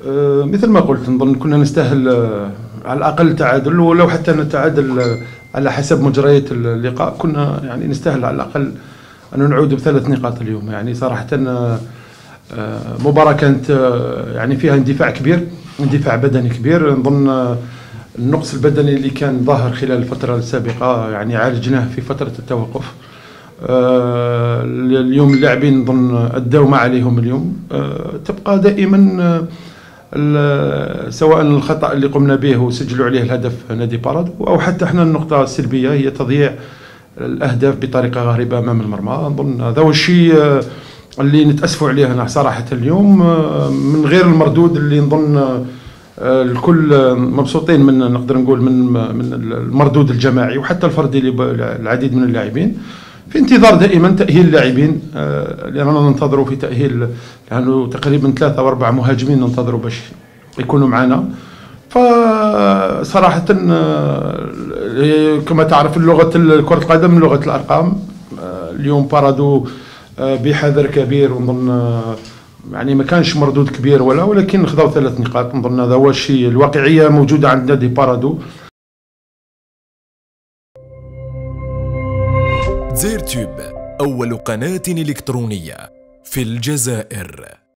مثل ما قلت نظن كنا نستاهل على الأقل تعادل، ولو حتى نتعادل على حسب مجريات اللقاء كنا يعني نستاهل على الأقل أن نعود ب3 نقاط اليوم. يعني صراحة مباراة كانت يعني فيها اندفاع كبير، اندفاع بدني كبير. نظن النقص البدني اللي كان ظاهر خلال الفترة السابقة يعني عالجناه في فترة التوقف. اليوم اللاعبين نظن أدوا ما عليهم اليوم. تبقى دائما سواء الخطأ اللي قمنا به وسجلوا عليه الهدف نادي بارادو، أو حتى احنا النقطة السلبية هي تضييع الأهداف بطريقة غريبة أمام المرمى. نظن هذا هو الشيء اللي نتأسفوا عليه أنا صراحة اليوم، من غير المردود اللي نظن الكل مبسوطين من، نقدر نقول من المردود الجماعي وحتى الفردي للعديد من اللاعبين، في انتظار دائما تأهيل اللاعبين، لأننا ننتظروا في تأهيل يعني تقريبا 3 أو 4 مهاجمين ننتظروا باش يكونوا معنا. فصراحة كما تعرف لغة كرة القدم لغة الأرقام. اليوم بارادو بحذر كبير، ونظن يعني ما كانش مردود كبير ولكن خذوا 3 نقاط. نظن هذا هو الشيء، الواقعية موجودة عند نادي بارادو. زيرتوب أول قناة إلكترونية في الجزائر.